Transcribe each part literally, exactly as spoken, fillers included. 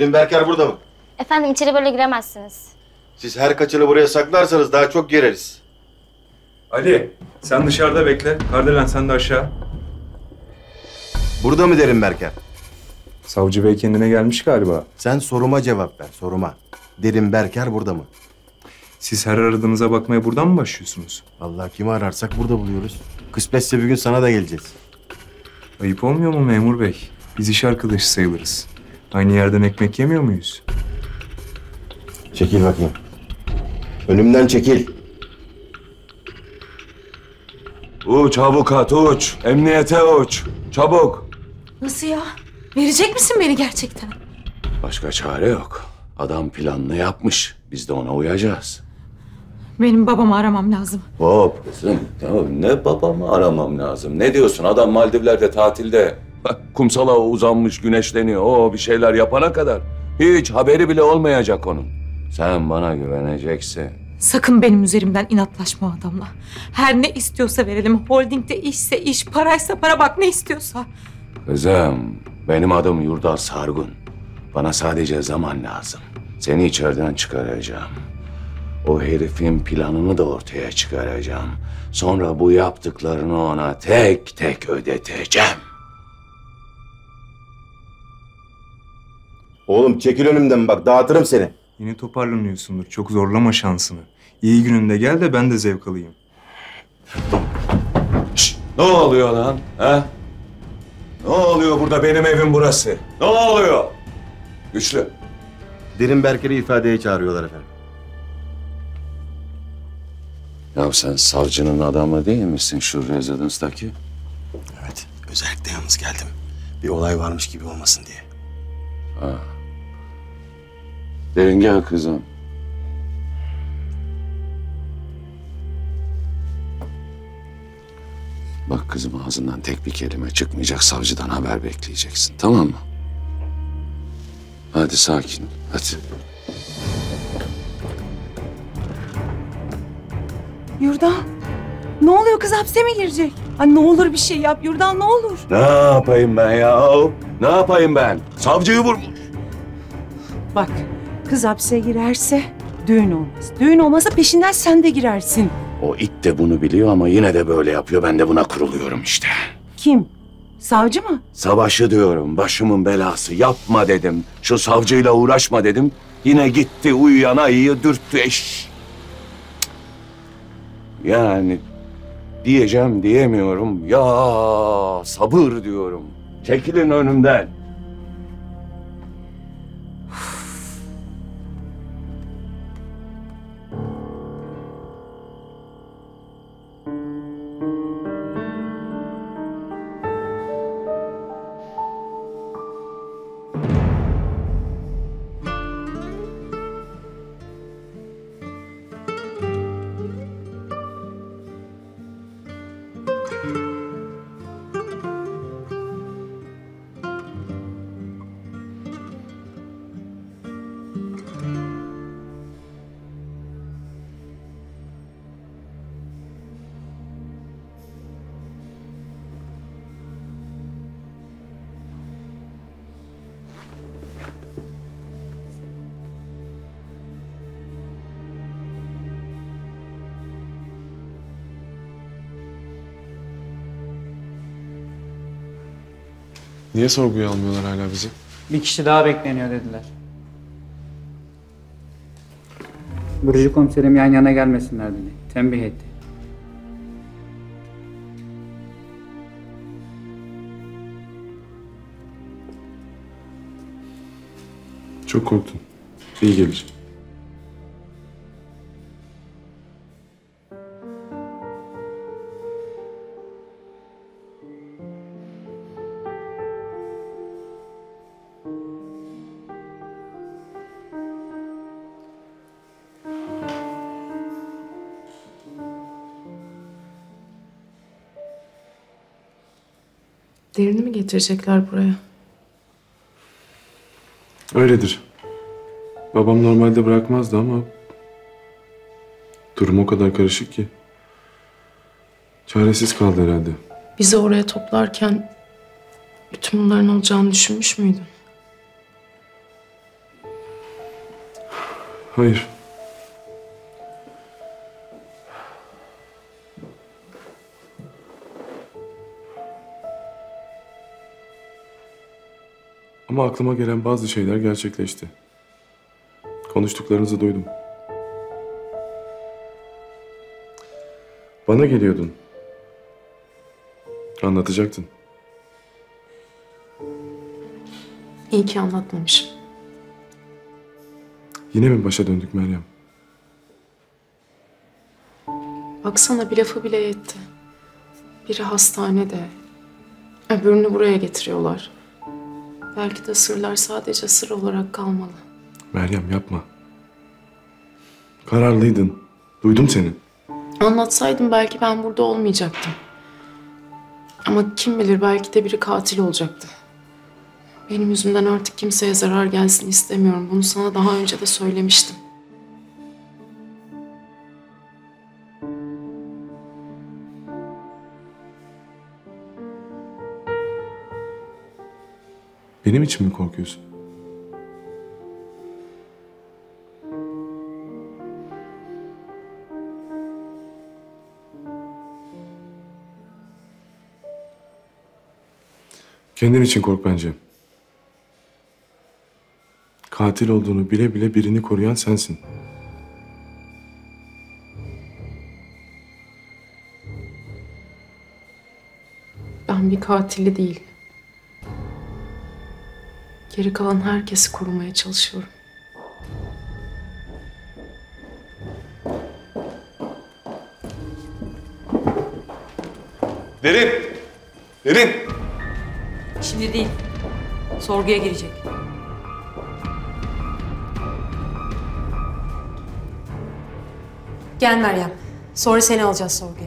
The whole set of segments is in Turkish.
Derin Berker burada mı? Efendim içeri böyle giremezsiniz. Siz her kaçını buraya saklarsanız daha çok gireriz. Ali, sen dışarıda bekle. Kardelen sen de aşağı. Burada mı Derin Berker? Savcı bey kendine gelmiş galiba. Sen soruma cevap ver, soruma. Derin Berker burada mı? Siz her aradığınıza bakmaya buradan mı başlıyorsunuz? Vallahi kimi ararsak burada buluyoruz. Kısmetse bir gün sana da geleceğiz. Ayıp olmuyor mu memur bey? Biz iş arkadaşı sayılırız. Aynı yerden ekmek yemiyor muyuz? Çekil bakayım. Önümden çekil. Uç avukat uç. Emniyete uç. Çabuk. Nasıl ya? Verecek misin beni gerçekten? Başka çare yok. Adam planını yapmış. Biz de ona uyacağız. Benim babamı aramam lazım. Hop kızım. Ya ne babamı aramam lazım. Ne diyorsun? Adam Maldivler'de tatilde. Kumsala uzanmış güneşleniyor. O bir şeyler yapana kadar. Hiç haberi bile olmayacak onun. Sen bana güveneceksin. Sakın benim üzerimden inatlaşma o adamla. Her ne istiyorsa verelim. Holdingde işse iş, paraysa para, bak ne istiyorsa. Kızım, benim adım Yurdal Sargun. Bana sadece zaman lazım. Seni içeriden çıkaracağım. O herifin planını da ortaya çıkaracağım. Sonra bu yaptıklarını ona tek tek ödeteceğim. Oğlum çekil önümden bak, dağıtırım seni. Yine toparlanıyorsundur. Çok zorlama şansını. İyi gününde gel de ben de zevk alayım. Şşt, ne oluyor lan? Ha? Ne oluyor burada? Benim evim burası. Ne oluyor? Güçlü. Derin Berker'i ifadeye çağırıyorlar efendim. Ya sen savcının adamı değil misin şu rezidansdaki? Evet, özellikle yalnız geldim. Bir olay varmış gibi olmasın diye. Ha. Derin gel kızım. Bak kızım, ağzından tek bir kelime çıkmayacak, savcıdan haber bekleyeceksin, tamam mı? Hadi sakin, hadi. Yurdal, ne oluyor, kız hapse mi girecek? Ay ne olur bir şey yap Yurdal, ne olur. Ne yapayım ben ya? Ne yapayım ben? Savcıyı vurmuş. Bak, kız hapse girerse düğün olmaz. Düğün olmazsa peşinden sen de girersin. O it de bunu biliyor ama yine de böyle yapıyor. Ben de buna kuruluyorum işte. Kim? Savcı mı? Savaşı diyorum, başımın belası. Yapma dedim. Şu savcıyla uğraşma dedim. Yine gitti uyuyan ayıyı dürttü eş. Yani diyeceğim diyemiyorum. Ya sabır diyorum. Çekilin önümden. Niye sorguya almıyorlar hala bizi? Bir kişi daha bekleniyor dediler. Burcu komiserim yan yana gelmesinler dedi. Tembih etti. Çok korktum. İyi gelir. Derini mi getirecekler buraya? Öyledir. Babam normalde bırakmazdı ama durum o kadar karışık ki. Çaresiz kaldı herhalde. Bizi oraya toplarken bütün bunların olacağını düşünmüş müydün? Hayır. Ama aklıma gelen bazı şeyler gerçekleşti. Konuştuklarınızı duydum. Bana geliyordun. Anlatacaktın. İyi ki anlatmamışım. Yine mi başa döndük Meryem? Baksana bir lafı bile yetti. Biri hastanede. Öbürünü buraya getiriyorlar. Belki de sırlar sadece sır olarak kalmalı. Meryem yapma. Kararlıydın. Duydum seni. Anlatsaydım belki ben burada olmayacaktım. Ama kim bilir belki de biri katil olacaktı. Benim yüzümden artık kimseye zarar gelsin istemiyorum. Bunu sana daha önce de söylemiştim. Benim için mi korkuyorsun? Kendin için kork bence. Katil olduğunu bile bile birini koruyan sensin. Ben bir katili değil. Geri kalan herkesi korumaya çalışıyorum. Derin! Derin! Şimdi değil. Sorguya girecek. Gel Meryem. Sonra seni alacağız sorguya.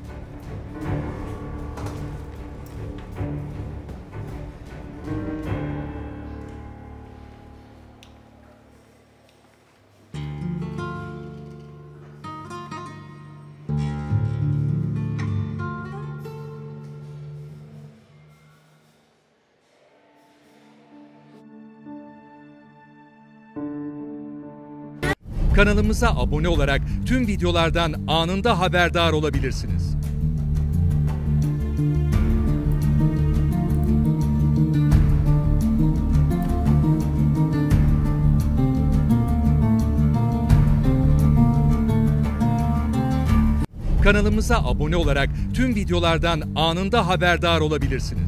Kanalımıza abone olarak tüm videolardan anında haberdar olabilirsiniz. Kanalımıza abone olarak tüm videolardan anında haberdar olabilirsiniz.